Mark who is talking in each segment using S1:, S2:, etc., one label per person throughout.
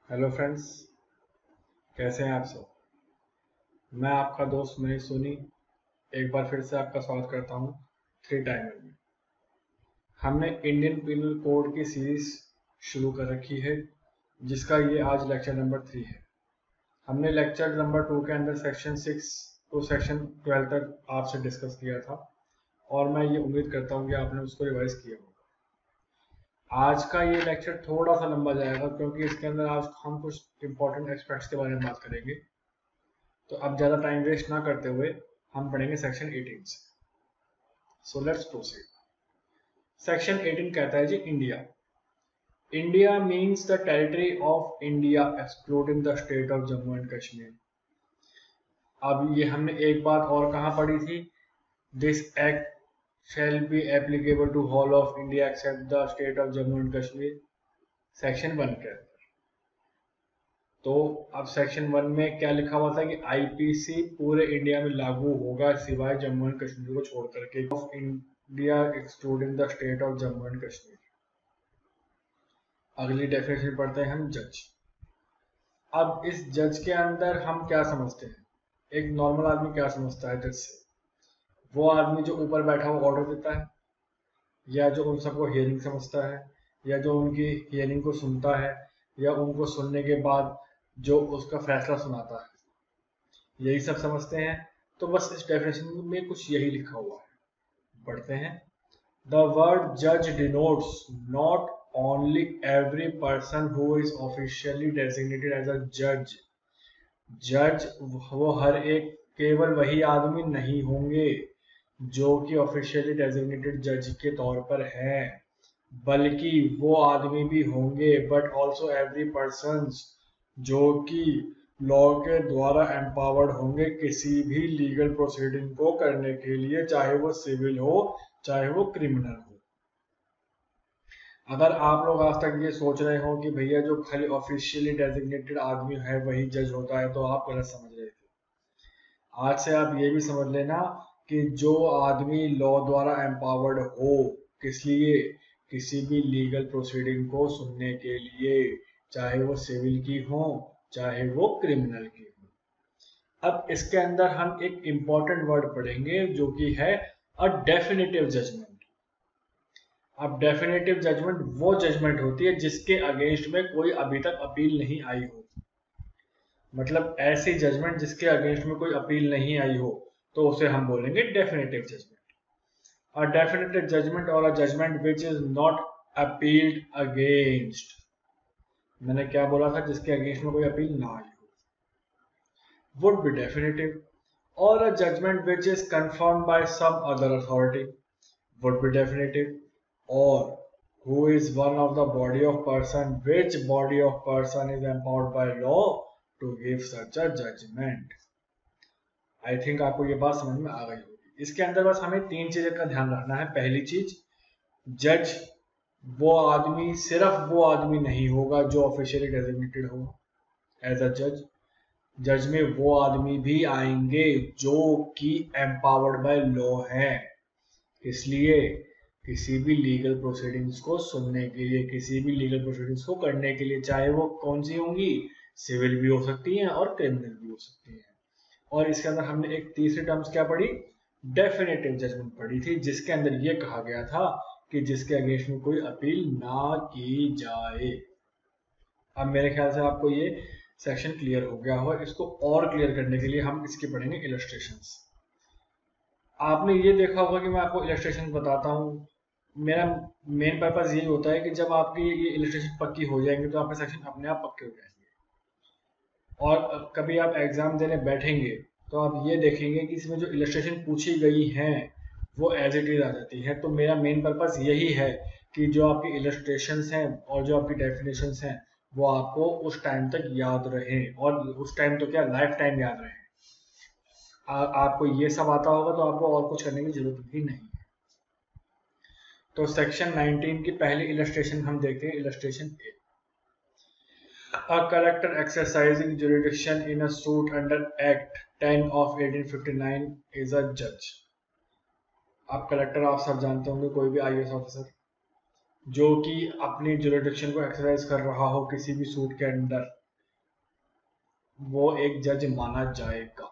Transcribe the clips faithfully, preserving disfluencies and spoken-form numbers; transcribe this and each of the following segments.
S1: Hello friends, कैसे हैं आप सब। मैं आपका दोस्त मनीष सोनी एक बार फिर से आपका स्वागत करता हूं थ्री टाइमर में। हमने इंडियन पिनल कोड की सीरीज शुरू कर रखी है, जिसका ये आज लेक्चर नंबर थ्री है। हमने लेक्चर नंबर टू के अंदर section six to section twelve तक आपसे डिस्कस किया था, और मैं ये उम्मीद करता हूँ कि आपने उसको रिवाइज किया होगा। आज का ये लेक्चर थोड़ा सा लंबा जाएगा, क्योंकि इसके अंदर आज हम कुछ इंपॉर्टेंट एस्पेक्ट्स के बारे में बात करेंगे। तो अब ज़्यादा टाइम वेस्ट ना करते हुए हम पढ़ेंगे सेक्शन एटीन से। So let's proceed. Section eighteen कहता है जी, India. India means the territory of India excluding the state of Jammu and Kashmir. अब ये हमने एक बात और कहाँ पढ़ी थी, this act shall be applicable to whole of India except the state of Jammu and Kashmir, section one के अंदर। तो अब सेक्शन वन में क्या लिखा हुआ था कि आईपीसी पूरे इंडिया में लागू होगा सिवाय जम्मू एंड कश्मीर को छोड़ करके, of India excluding the state of Jammu and Kashmir. अगली डेफिनेशन पढ़ते हैं हम, जज। अब इस जज के अंदर हम क्या समझते हैं, एक नॉर्मल आदमी क्या समझता है जज से? वो आदमी जो ऊपर बैठा हुआ ऑर्डर देता है, या जो उन सबको हियरिंग समझता है, या जो उनकी हियरिंग को सुनता है, या उनको सुनने के बाद जो उसका फैसला सुनाता है, यही सब समझते हैं। तो बस इस डेफिनेशन में कुछ यही लिखा हुआ है, पढ़ते हैं। द वर्ड जज denotes not only every person who is officially designated as a जज। जज वो हर एक, केवल वही आदमी नहीं होंगे जो कि ऑफिशियली डेजिग्नेटेड जज के तौर पर है, बल्कि वो आदमी भी होंगे, बट ऑल्सो एवरी पर्सन जो कि लॉ के द्वारा एम्पावर्ड होंगे किसी भी लीगल प्रोसीडिंग को करने के लिए, चाहे वो सिविल हो चाहे वो क्रिमिनल हो। अगर आप लोग आज तक ये सोच रहे हो कि भैया जो खाली ऑफिशियली डेजिग्नेटेड आदमी है वही जज होता है, तो आप गलत समझ रहे थे। आज से आप ये भी समझ लेना कि जो आदमी लॉ द्वारा एम्पावर्ड हो, किस लिए? किसी भी लीगल प्रोसीडिंग को सुनने के लिए, चाहे वो सिविल की हो चाहे वो क्रिमिनल की हो। अब इसके अंदर हम एक इंपॉर्टेंट वर्ड पढ़ेंगे जो कि है अ डेफिनेटिव जजमेंट। अब डेफिनेटिव जजमेंट वो जजमेंट होती है जिसके अगेंस्ट में कोई अभी तक अपील नहीं आई हो। मतलब ऐसी जजमेंट जिसके अगेंस्ट में कोई अपील नहीं आई हो, तो उसे हम बोलेंगे definitive judgment. A definitive judgment or a judgment which is not appealed against, मैंने क्या बोला था, जिसके अगेंस्ट में कोई अपील ना आई हो, would be definitive, or a judgment which is confirmed by some other authority would be definitive, or who is one of the body of person, which body of person is empowered by law to give such a judgment। I think आपको ये बात समझ में आ गई होगी। इसके अंदर बस हमें तीन चीजें का ध्यान रखना है। पहली चीज, जज वो आदमी, सिर्फ वो आदमी नहीं होगा जो ऑफिशियली डेजिग्नेटेड हो एज अ जज। जज में वो आदमी भी आएंगे जो कि एम्पावर्ड बाय लॉ है, इसलिए किसी भी लीगल प्रोसीडिंग्स को सुनने के लिए, किसी भी लीगल प्रोसीडिंग्स को करने के लिए, चाहे वो कौन सी होंगी, सिविल भी हो सकती हैं और क्रिमिनल भी हो सकती हैं। और इसके अंदर हमने एक तीसरी टर्म्स क्या पढ़ी, डेफिनेटिव जजमेंट पढ़ी थी, जिसके अंदर ये कहा गया था कि जिसके अगेंस्ट में कोई अपील ना की जाए। अब मेरे ख्याल से आपको ये सेक्शन क्लियर हो गया होगा। इसको और क्लियर करने के लिए हम इसके पढ़ेंगे इलस्ट्रेशंस। आपने ये देखा होगा कि मैं आपको इलस्ट्रेशन बताता हूँ। मेरा मेन पर्पज यही होता है कि जब आपकी ये इलस्ट्रेशन पक्की हो जाएंगे तो आपके सेक्शन अपने आप पक्के हो जाएंगे, और कभी आप एग्जाम देने बैठेंगे तो आप ये देखेंगे कि इसमें जो इलस्ट्रेशन पूछी गई हैं वो एज इट इज आ जाती है। तो मेरा मेन पर्पस यही है कि जो आपकी इलस्ट्रेशंस हैं और जो आपकी डेफिनेशंस हैं वो आपको उस टाइम तक याद रहे, और उस टाइम तो क्या, लाइफ टाइम याद रहे। आ, आपको ये सब आता होगा तो आपको और कुछ करने की जरूरत भी नहीं है। तो सेक्शन नाइनटीन की पहली इलस्ट्रेशन हम देखते हैं, illustration A. A collector exercising jurisdiction in a suit under Act ten of eighteen fifty nine is a judge। अब कलेक्टर आप सब जानते होंगे, कोई भी आईएएस ऑफिसर, जो कि अपनी जुरिडिक्शन को एक्सरसाइज कर रहा हो किसी भी सूट के अंडर, वो एक जज माना जाएगा।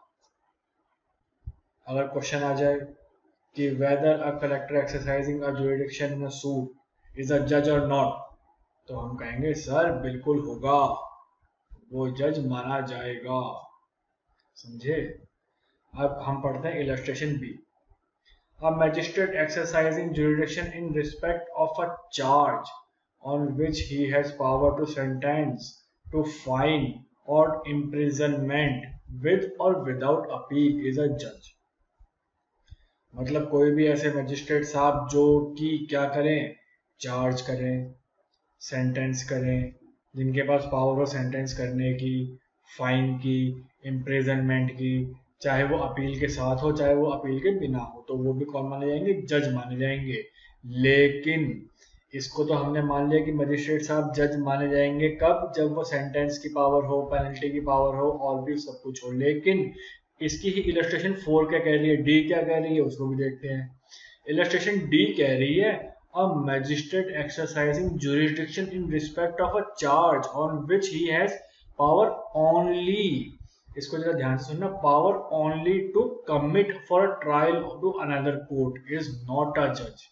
S1: अगर क्वेश्चन आ जाए कि whether a collector exercising a jurisdiction in a suit is a जज और नॉट, तो हम कहेंगे सर बिल्कुल होगा, वो जज माना जाएगा। समझे? अब हम पढ़ते हैं illustration B. A magistrate exercising jurisdiction in respect of a charge on which he has power to sentence to fine or imprisonment with or without appeal is a judge। मतलब कोई भी ऐसे मजिस्ट्रेट साहब जो कि क्या करें, चार्ज करें, सेंटेंस करें, जिनके पास पावर हो सेंटेंस करने की, फाइन की, इम्प्रिजनमेंट की, चाहे वो अपील के साथ हो चाहे वो अपील के बिना हो, तो वो भी कौन माने जाएंगे, जज माने जाएंगे। लेकिन इसको तो हमने मान लिया कि मजिस्ट्रेट साहब जज माने जाएंगे कब, जब वो सेंटेंस की पावर हो, पेनल्टी की पावर हो और भी सब कुछ हो। लेकिन इसकी ही इलस्ट्रेशन फोर क्या कह रही है, डी क्या कह रही है, उसको भी देखते हैं। इलस्ट्रेशन डी कह रही है a magistrate exercising jurisdiction in respect of a charge on which he has power only, इसको जरा ध्यान से सुनना, power only to commit for a trial to another court is not a judge।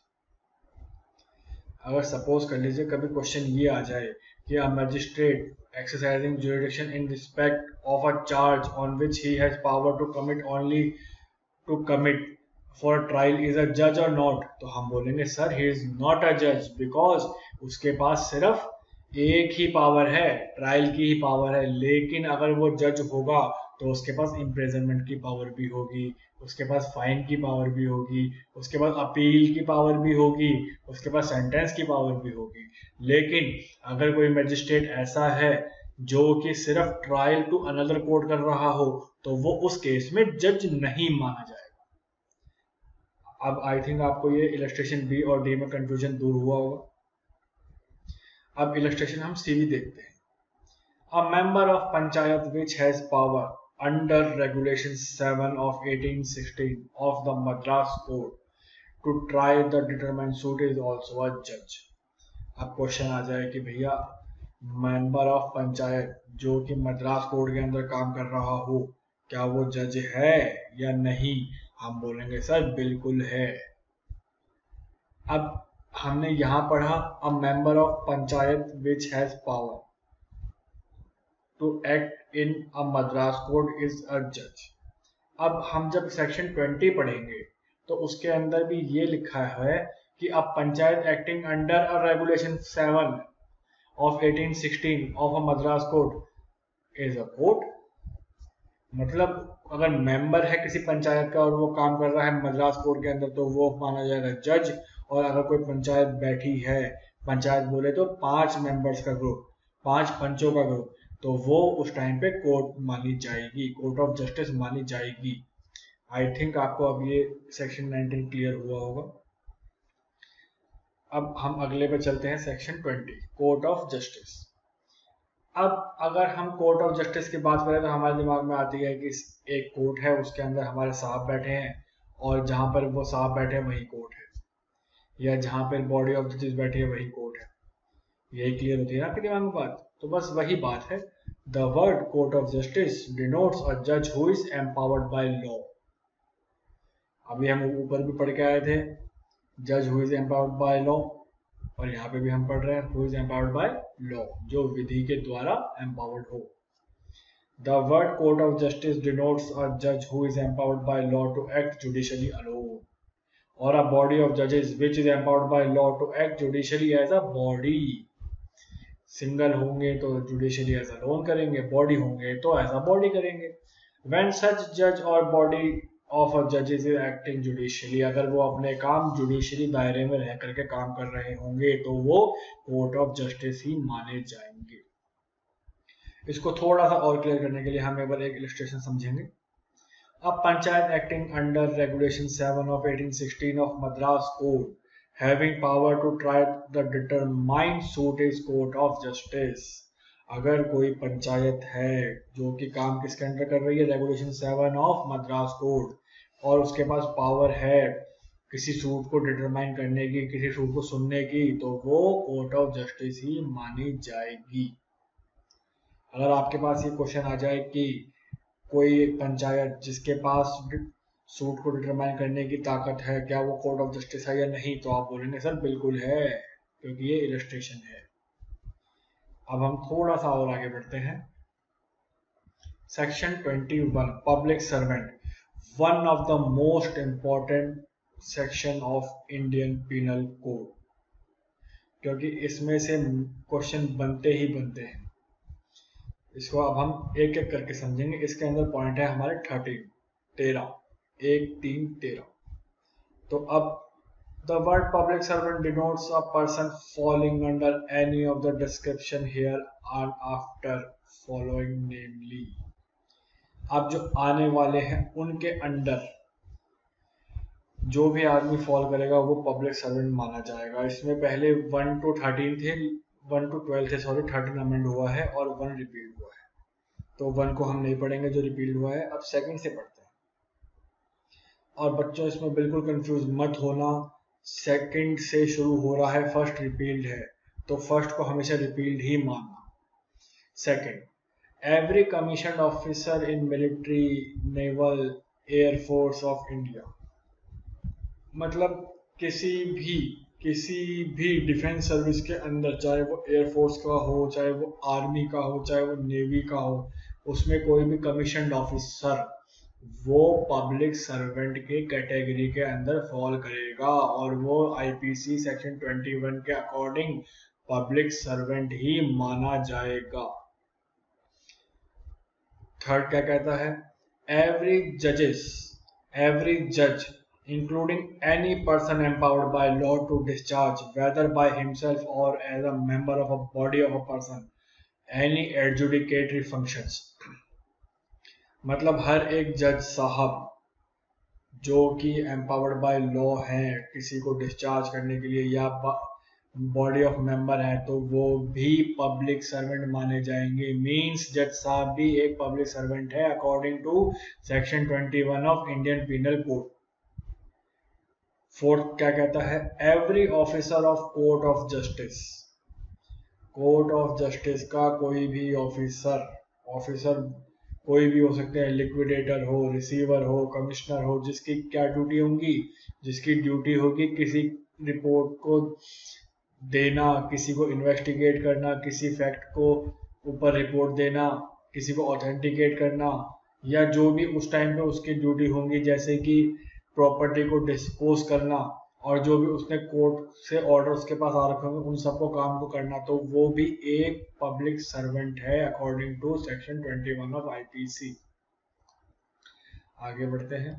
S1: अगर suppose कर लीजिए कभी क्वेश्चन ये आ जाए कि a magistrate exercising jurisdiction in respect of a charge on which he has power to commit only to commit for trial is a judge or not, तो हम बोलेंगे sir he is not a judge because उसके पास सिर्फ एक ही power है, trial की ही power है। लेकिन अगर वो जज होगा तो उसके पास इम्प्रिजनमेंट की पावर भी होगी, उसके पास फाइन की पावर भी होगी, उसके पास अपील की पावर भी होगी, उसके पास सेंटेंस की पावर भी होगी। लेकिन अगर कोई मजिस्ट्रेट ऐसा है जो कि सिर्फ ट्रायल टू अनदर कोर्ट कर रहा हो, तो वो उस केस में जज नहीं माना जाएगा। अब आई थिंक आपको ये इलस्ट्रेशन बी और डी में कंफ्यूजन दूर हुआ होगा। अब इलस्ट्रेशन हम सी भी देखते हैं। A member of panchayat which has power under regulation seven of eighteen sixteen of the Madras code to try the determined suit is also a जज। अब क्वेश्चन आ जाए कि भैया मेंबर ऑफ पंचायत जो कि मद्रास कोड के अंदर काम कर रहा हो, क्या वो जज है या नहीं? हम बोलेंगे सर बिल्कुल है। अब हमने यहां पढ़ा a member of panchayat which has power to act in a Madras code is a जज। अब हम जब सेक्शन ट्वेंटी पढ़ेंगे तो उसके अंदर भी ये लिखा है कि अब panchayat acting under a regulation seven of eighteen sixteen of a Madras code is a court. मतलब अगर मेंबर है किसी पंचायत का और वो काम कर रहा है मद्रास कोर्ट के अंदर, तो वो माना जाएगा जज। और अगर कोई पंचायत बैठी है, पंचायत बोले तो पांच मेंबर्स का ग्रुप, पांच पंचों का ग्रुप, तो वो उस टाइम पे कोर्ट मानी जाएगी, कोर्ट ऑफ जस्टिस मानी जाएगी। आई थिंक आपको अब ये सेक्शन नाइनटीन क्लियर हुआ होगा। अब हम अगले पे चलते हैं, section twenty, court of justice. अब अगर हम कोर्ट ऑफ जस्टिस की बात करें तो हमारे दिमाग में आती है कि एक कोर्ट है, उसके अंदर हमारे साहब बैठे हैं और जहां पर वो साहब बैठे हैं वही कोर्ट है, या जहां पर बॉडी ऑफ जस्टिस बैठी है वही कोर्ट है। यही क्लियर होती है ना आपके दिमाग में बात? तो बस वही बात है। The word court of justice denotes a जज who is empowered by law. अभी हम ऊपर भी पढ़ के आए थे जज who is empowered by law, और यहाँ पे भी हम पढ़ रहे हैं who is empowered by law, जो विधि के द्वारा एम्पावर्ड हो। The word court of justice denotes a जज who is empowered by law to act judicially alone, और अ बॉडी ऑफ जजेस which is empowered by law to act judicially as a body. Single होंगे तो judicially as alone करेंगे, body होंगे तो as a body करेंगे। When such जज और बॉडी ऑफ अ जजेस इज एक्टिंग जुडिशियली, अगर वो अपने काम जुडिशियली दायरे में रह करके काम कर रहे होंगे तो वो कोर्ट ऑफ जस्टिस ही माने जाएंगे। इसको थोड़ा सा और क्लियर करने के लिए हम एक बार एक इलस्ट्रेशन समझेंगे। अब panchayat acting under regulation seven of eighteen sixteen of Madras code having power to try the determined suit is court of justice। अगर कोई पंचायत है जो कि काम किसके अंडर कर रही है, regulation seven of Madras code, और उसके पास पावर है किसी सूट को डिटरमाइन करने की, किसी सूट को सुनने की, तो वो कोर्ट ऑफ जस्टिस ही मानी जाएगी। अगर आपके पास ये क्वेश्चन आ जाए कि कोई एक पंचायत जिसके पास सूट को डिटरमाइन करने की ताकत है, क्या वो कोर्ट ऑफ जस्टिस है या नहीं, तो आप बोलेंगे सर बिल्कुल है, क्योंकि ये इलस्ट्रेशन है। अब हम थोड़ा सा और आगे बढ़ते हैं। Section twenty one, public servant, one of the most important section of Indian penal code, क्योंकि इसमें से क्वेश्चन बनते ही बनते हैं। इसको अब हम एक एक करके समझेंगे। इसके अंदर पॉइंट है हमारे थर्टीन, तेरह, एक तीन तेरह। तो अब the word public servant denotes a person falling under any of the description here and after following, namely. अब जो आने वाले हैं उनके अंडर जो भी आदमी फॉल करेगा वो पब्लिक सर्वेंट माना जाएगा। इसमें पहले वन टू थर्टीन थे, वन टू ट्वेल्व थे, सॉरी, थर्टीन अमेंड हुआ है और वन रिपीट हुआ है, तो वन को हम नहीं पढ़ेंगे जो रिपीट हुआ है। अब सेकंड से पढ़ते हैं। और बच्चों इसमें बिल्कुल कंफ्यूज मत होना, सेकंड से शुरू हो रहा है, फर्स्ट रिपील्ड है, तो फर्स्ट को हमेशा रिपील्ड ही मानना। Second, every commission officer in military, naval, air force of India, मतलब किसी भी किसी भी डिफेंस सर्विस के अंदर, चाहे वो एयरफोर्स का हो, चाहे वो आर्मी का हो, चाहे वो नेवी का हो, उसमें कोई भी कमीशन ऑफिसर वो पब्लिक सर्वेंट के कैटेगरी के अंदर फॉल करेगा और वो आईपीसी सेक्शन ट्वेंटी वन के अकॉर्डिंग पब्लिक सर्वेंट ही माना जाएगा। थर्ड क्या कहता है, एवरी जजेस एवरी जज including any person empowered by law to discharge, whether by himself or as a member of a body of a person, any adjudicatory functions। मतलब हर एक जज साहब जो कि एम्पावर्ड बाय लॉ हैं किसी को डिस्चार्ज करने के लिए या बॉडी ऑफ मेंबर है, तो वो भी पब्लिक सर्वेंट माने जाएंगे। मींस जज साहब भी एक पब्लिक सर्वेंट है according to section twenty one of Indian penal code. Fourth क्या कहता है, every officer of court of justice, court of justice का कोई भी ऑफिसर, ऑफिसर कोई भी हो सकते हैं, लिक्विडेटर हो, रिसीवर हो, कमिश्नर हो, जिसकी क्या ड्यूटी होंगी, जिसकी ड्यूटी होगी किसी रिपोर्ट को देना, किसी को इन्वेस्टिगेट करना, किसी फैक्ट को ऊपर रिपोर्ट देना, किसी को ऑथेंटिकेट करना, या जो भी उस टाइम पे उसकी ड्यूटी होंगी, जैसे कि प्रॉपर्टी को डिस्पोज करना, और जो भी उसने कोर्ट से ऑर्डर उसके पास आ रखे होंगे उन सबको काम को करना, तो वो भी एक पब्लिक सर्वेंट है according to section twenty one of IPC. आगे बढ़ते हैं।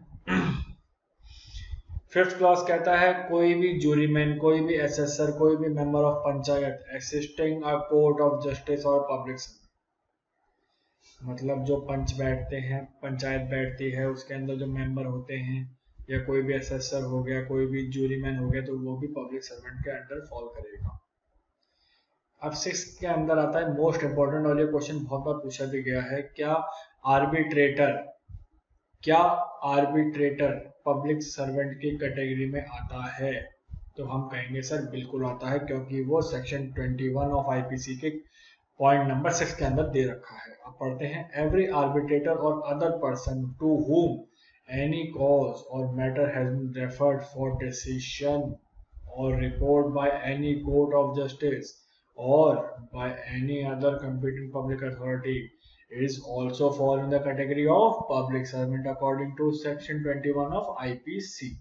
S1: फिफ्थ क्लास कहता है, कोई भी जूरीमैन, कोई भी एसेसर, कोई भी member of panchayat assisting a court of justice और पब्लिक सर्वेंट, मतलब जो पंच बैठते हैं, पंचायत बैठती है, उसके अंदर जो मेंबर होते हैं, या कोई भी एसेसर हो गया, कोई भी जूरीमैन हो गया, तो वो भी पब्लिक सर्वेंट के अंडर फॉल करेगा। अब सिक्स के अंदर आता है मोस्ट इंपॉर्टेंट, और ये क्वेश्चन बहुत बार पूछा भी गया है, क्या आर्बिट्रेटर क्या आर्बिट्रेटर पब्लिक सर्वेंट की कैटेगरी में आता है? तो हम कहेंगे सर बिल्कुल आता है, क्योंकि वो section twenty one of IPC के पॉइंट नंबर सिक्स के अंदर दे रखा है। अब पढ़ते हैं, एवरी आर्बिट्रेटर और other person to whom any cause or matter has been referred for decision or report by any court of justice or by any other competent public authority is also fall in the category of public servant according to section twenty one of I P C.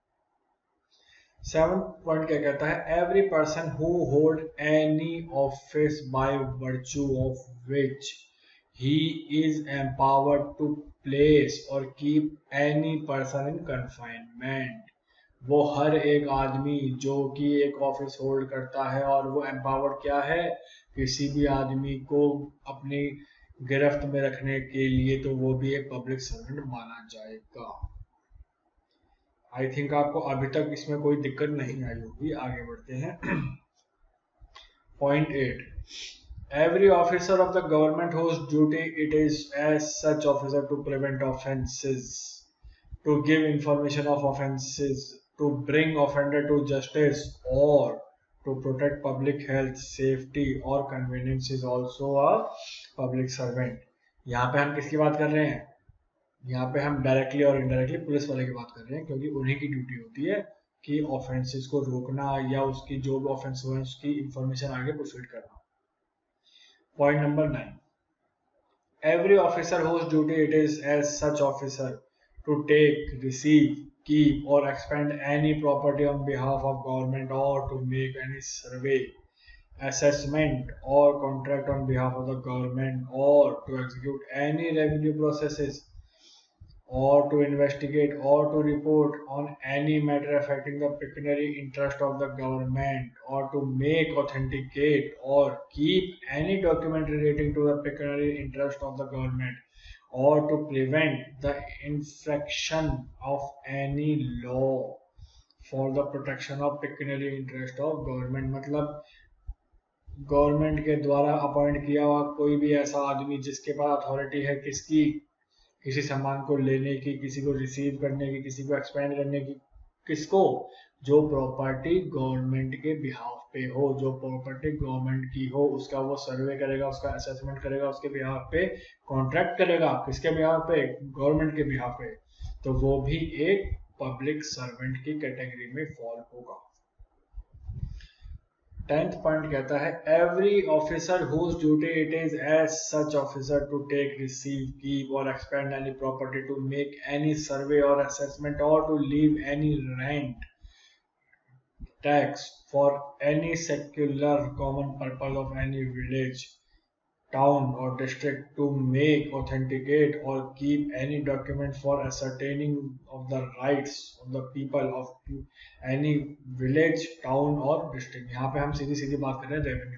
S1: Seventh point क्या कहता है, every person who hold any office by virtue of which he is empowered to place or keep any person in confinement। वो हर एक आदमी जो कि एक office hold करता है और वो एम्पावर्ड क्या है, किसी भी आदमी को अपनी गिरफ्त में रखने के लिए, तो वो भी एक पब्लिक सर्वेंट माना जाएगा। आई थिंक आपको अभी तक इसमें कोई दिक्कत नहीं आई होगी। आगे बढ़ते हैं। Point eight, every officer of the government whose duty it is as such officer to prevent offences, to give information of offences to bring offender to justice or to protect public health, safety or convenience is also a public servant. यहाँ पे हम किसकी बात कर रहे हैं? यहाँ पे हम डायरेक्टली और इनडायरेक्टली पुलिस वाले की बात कर रहे हैं, क्योंकि उन्हीं की ड्यूटी होती है कि ऑफेंसेस को रोकना या उसकी जो भी ऑफेंस हुआ है उसकी इंफॉर्मेशन आगे प्रोसीड करना. Point number nine. Every officer whose duty it is as such officer to take, receive, keep or expend any property on behalf of government or to make any survey, assessment or contract on behalf of the government or to execute any revenue processes or to investigate or to report on any matter affecting the pecuniary interest of the government or to make, authenticate or keep any document relating to the pecuniary interest of the government or to prevent the infraction of any law for the protection of pecuniary interest of government. मतलब government के द्वारा appoint किया हुआ कोई भी ऐसा आदमी जिसके पास अथॉरिटी है किसकी, किसी सामान को लेने की, किसी को रिसीव करने की, किसी को एक्सपेंड करने की, किसको, जो प्रॉपर्टी गवर्नमेंट के बिहाफ पे हो, जो प्रॉपर्टी गवर्नमेंट की हो, उसका वो सर्वे करेगा, उसका असेसमेंट करेगा, उसके बिहाफ पे कॉन्ट्रैक्ट करेगा, किसके बिहाफ पे, गवर्नमेंट के बिहाफ पे, तो वो भी एक पब्लिक सर्वेंट की कैटेगरी में फॉल होगा. टेंथ पॉइंट कहता है every officer whose duty it is as such officer to take, receive, keep और expend any property, to make any survey और असेसमेंट और to levy any rent, tax for any secular common purpose of any village, town or district, to make, authenticate or keep any document for ascertaining of the rights of the people of any village, town or district. यहाँ पे हम सीधी सीधी बात कर रहे हैं revenue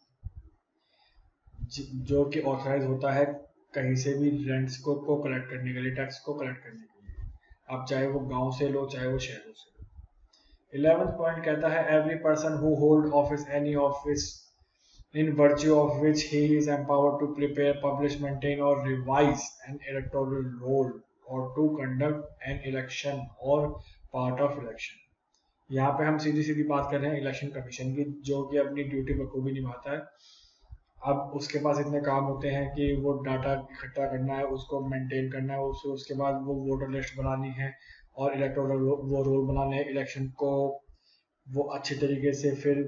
S1: officer, जो कि authorise होता है कहीं से भी रेंट्स को को कलेक्ट करने के लिए, टैक्स को कलेक्ट करने के लिए, अब चाहे वो गांव से लो चाहे वो शहरों से लो. इलेवेंथ पॉइंट कहता है every person who hold office, any office in virtue of which he is empowered to prepare, publish, maintain or revise an electoral roll or to conduct an election or part of election. यहाँ पे हम सीधी सीधी बात कर रहे हैं election commission की, जो कि अपनी ड्यूटी बखूबी निभाता है. अब उसके पास इतने काम होते हैं कि वो डाटा इकट्ठा करना है, उसको मेंटेन करना है, उसको उसके बाद वो वोटर लिस्ट बनानी है और इलेक्टोरल वो रोल बनाने हैं, इलेक्शन को वो अच्छी तरीके से फिर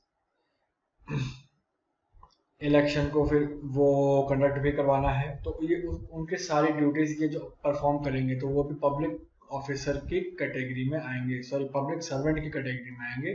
S1: इलेक्शन को फिर वो कंडक्ट भी करवाना है. तो ये उनके सारी ड्यूटीज ये जो परफॉर्म करेंगे तो वो भी पब्लिक ऑफिसर की कैटेगरी में आएंगे, सॉरी पब्लिक सर्वेंट की कैटेगरी में आएंगे.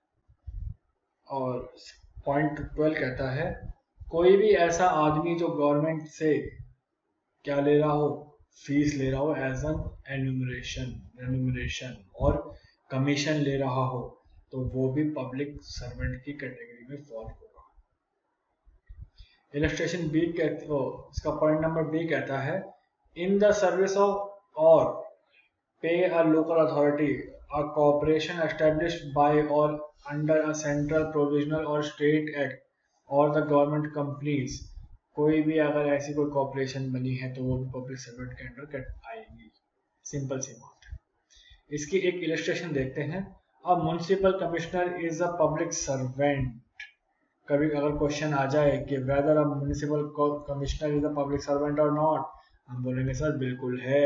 S1: और पॉइंट ट्वेल्व कहता है कोई भी ऐसा आदमी जो गवर्नमेंट से क्या ले रहा हो, फीस ले रहा हो एज एन एन्यूमरेशन रेन्यूमरेशन और कमीशन ले रहा हो, तो वो भी पब्लिक सर्वेंट की कैटेगरी में फॉल होगा. इलस्ट्रेशन बी कहते हो, इसका पॉइंट नंबर बी कहता है इन द सर्विस ऑफ और pay a local authority a corporation established by और अंडर अ सेंट्रल प्रोविजनल और स्टेट एक्ट और द गवर्नमेंट कंपनीज. कोई भी अगर ऐसी कोई कॉर्पोरेशन बनी है तो वो भी पब्लिक सर्वेंट के अंडर आएगी. सिंपल सी बात है. इसकी एक इलस्ट्रेशन देखते हैं. A municipal commissioner is a public servant. कभी अगर क्वेश्चन आ जाए कि whether a municipal commissioner is a public servant और नॉट, हम बोलेंगे सर बिल्कुल है.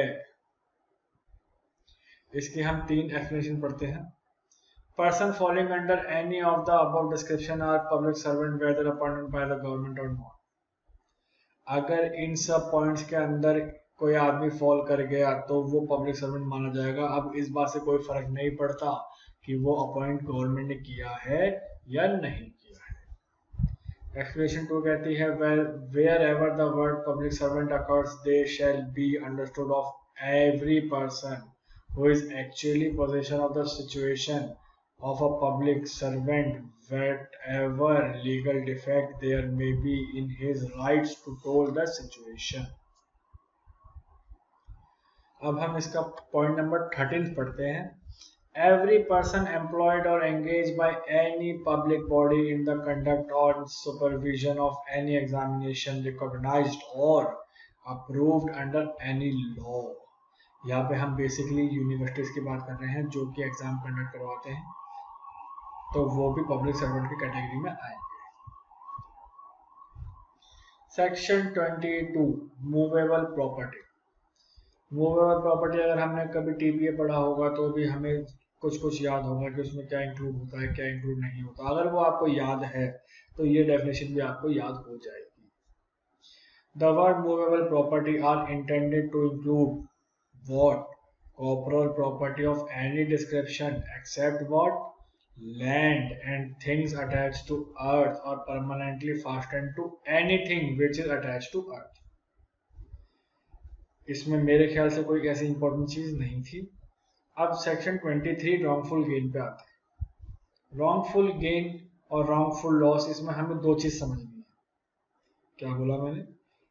S1: इसके हम तीन एक्सप्लेनेशन पढ़ते हैं. Person falling under any of the above description are public servant whether appointed by the government और नॉट. अगर इन सब पॉइंट्स के अंदर कोई आदमी फॉल कर गया तो वो पब्लिक सर्वेंट माना जाएगा. अब इस बात से कोई फर्क नहीं पड़ता कि वो अपॉइंट गवर्नमेंट ने किया है या नहीं. Explanation टू कहती है wherever the word public servant occurs, they shall be understood of every person who is actually possession of the situation of a public servant, whatever legal defect there may be in his rights to toll the situation. अब हम इसका point number thirteen पढ़ते हैं. Every person employed or engaged by any public body in the conduct or supervision of any examination recognized or approved under any law. यहाँ पे हम basically universities की बात कर रहे हैं जो कि एग्जाम कंडक्ट करवाते हैं, तो वो भी पब्लिक सर्वेंट की कैटेगरी में आएंगे। Section twenty two movable property. Movable property अगर हमने कभी टीबीए पढ़ा होगा तो भी हमें कुछ कुछ याद होगा कि उसमें क्या इंक्लूड होता है, क्या इंक्लूड नहीं होता। अगर वो आपको याद है तो ये डेफिनेशन भी आपको याद हो जाएगी। The word movable property are intended to include what? corporeal property of any description except what? Land and things attached to earth or permanently fastened to anything which is attached to earth. इसमें मेरे ख्याल से कोई ऐसी important चीज नहीं थी। अब section twenty three wrongful gain पे आता है। रॉन्गफुल गेन और रॉन्गफुल लॉस, इसमें हमें दो चीज समझनी है। क्या बोला मैंने?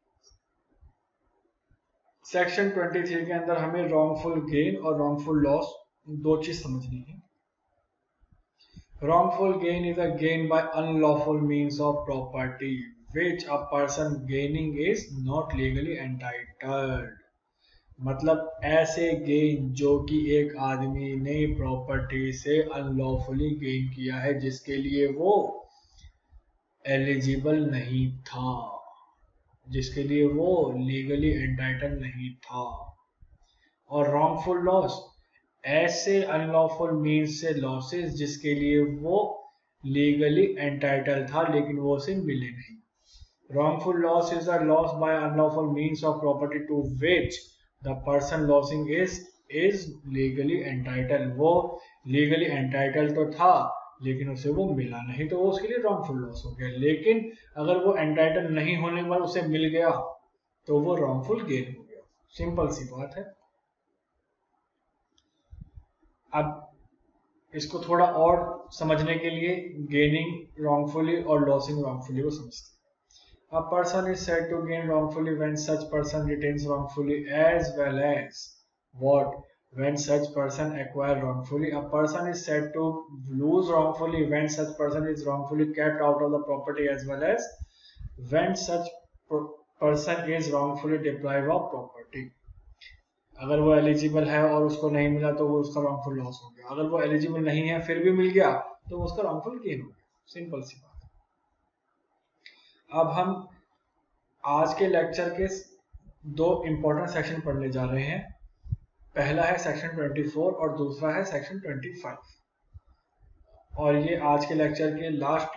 S1: सेक्शन ट्वेंटी थ्री के अंदर हमें रॉन्गफुल गेन और रॉन्गफुल लॉस दो चीज समझनी है। wrongful gain is a gain by unlawful means of property which a person gaining is not legally entitled। मतलब ऐसे गेन जो कि एक आदमी ने प्रॉपर्टी से अनलॉफुली गेन किया है जिसके लिए वो एलिजिबल नहीं था, जिसके लिए वो लीगली एंटाइटल नहीं था। और रॉन्गफुल लॉस, ऐसे अनलॉफुल मीन्स से लॉसेस जिसके लिए वो लीगली एंटाइटल था लेकिन वो उसे मिले नहीं। wrongful loss is a loss by unlawful means of property to which the person losing is is legally entitled। वो legally entitled तो था लेकिन उसे वो मिला नहीं, तो वो उसके लिए wrongful loss हो गया। लेकिन अगर वो entitled नहीं होने के बाद उसे मिल गया तो वो wrongful gain हो गया। सिंपल सी बात है। अब इसको थोड़ा और समझने के लिए गेनिंग wrongfully और लॉसिंग wrongfully को समझते हैं। A person is said to gain wrongfully when such person retains wrongfully as well as what? When such person acquire wrongfully। A person is said to lose wrongfully when such person is wrongfully kept out of the property as well as when such person is wrongfully deprived of property। अगर वो eligible है और उसको नहीं मिला तो वो उसका रॉन्गफुल लॉस हो गया। अगर वो एलिजिबल नहीं है फिर भी मिल गया तो वो उसका रॉन्गफुल गेन हो गया। सिंपल सी बात। अब हम आज के लेक्चर के दो इंपॉर्टेंट सेक्शन पढ़ने जा रहे हैं। पहला है सेक्शन ट्वेंटी फोर और दूसरा है सेक्शन ट्वेंटी फाइव। और ये आज के लेक्चर के लास्ट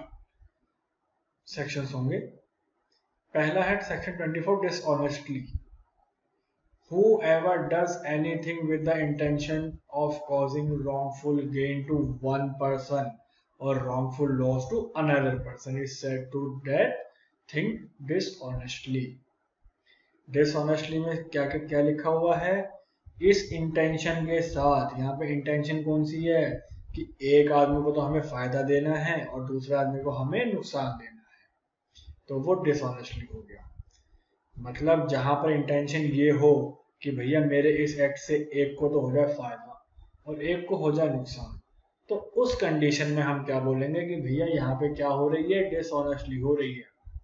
S1: सेक्शंस होंगे। पहला है section twenty four dishonestly. Whoever does anything with the intention of causing wrongful gain to one person or wrongful loss to another person is said to that thing dishonestly। dishonestly में क्या क्या क्या लिखा हुआ है? इस इंटेंशन के साथ। यहाँ पे इंटेंशन कौन सी है कि एक आदमी को तो हमें फायदा देना है और दूसरे आदमी को हमें नुकसान देना है, तो वो डिसऑनेस्टली हो गया। मतलब जहां पर इंटेंशन ये हो कि भैया मेरे इस एक्ट से एक को तो हो जाए फायदा और एक को हो जाए नुकसान, तो उस कंडीशन में हम क्या बोलेंगे कि भैया यहाँ पे क्या हो रही है? डिसऑनेस्टली हो रही है।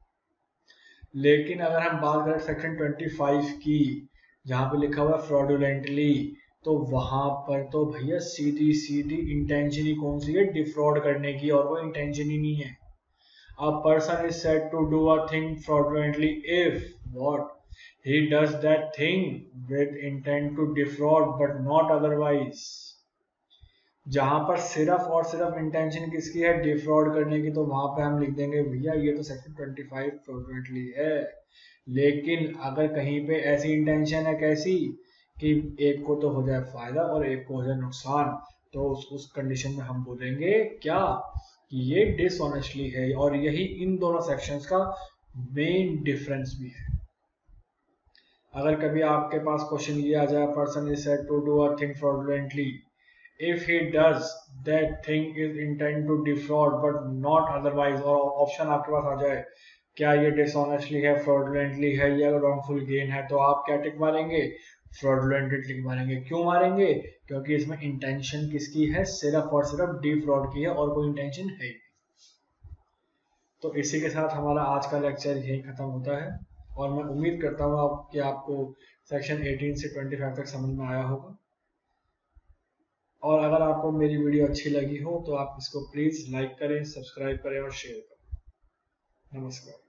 S1: लेकिन अगर हम बात करें सेक्शन ट्वेंटी फाइव की जहाँ पे लिखा हुआ है फ्रॉडुलेंटली, तो वहां पर तो भैया सीधी सीधी इंटेंशन ही कौन सी है? डिफ्रॉड करने की, और कोई इंटेंशन ही नहीं है। A person is said to do a thing fraudulently if what? He does that thing with intent to defraud but not otherwise। जहां पर सिर्फ और सिर्फ इंटेंशन किसकी है? डिफ्रॉड करने की, तो वहां पे हम लिख देंगे भैया ये तो सेक्शन ट्वेंटी फाइव फ्रॉडुलेंटली है। लेकिन अगर कहीं पे ऐसी इंटेंशन है कैसी कि एक को तो हो जाए फायदा और एक को हो जाए नुकसान, तो उस उस कंडीशन में हम बोलेंगे क्या कि ये डिसऑनेस्टली है। और यही इन दोनों सेक्शंस का मेन डिफरेंस भी है। अगर कभी आपके पास क्वेश्चन ये आ जाए person is said to do a thing fraudulently if he does that thing is intend to defraud but not otherwise, और ऑप्शन आपके पास आ जाए क्या ये डिसऑनेस्टली है, फ्रॉडुलेंटली है या रॉन्गफुल गेन है, तो आप क्या टिक मारेंगे? फ्रॉडुलेंटली टिक मारेंगे। क्यों मारेंगे? क्योंकि इसमें इंटेंशन किसकी है? सिर्फ और सिर्फ डिफ्रॉड की है और कोई इंटेंशन है ही। तो इसी के साथ हमारा आज का लेक्चर यही खत्म होता है। और मैं उम्मीद करता हूँ आप कि आपको सेक्शन अठारह से पच्चीस तक समझ में आया होगा। और अगर आपको मेरी वीडियो अच्छी लगी हो तो आप इसको प्लीज़ लाइक करें, सब्सक्राइब करें और शेयर करें। नमस्कार।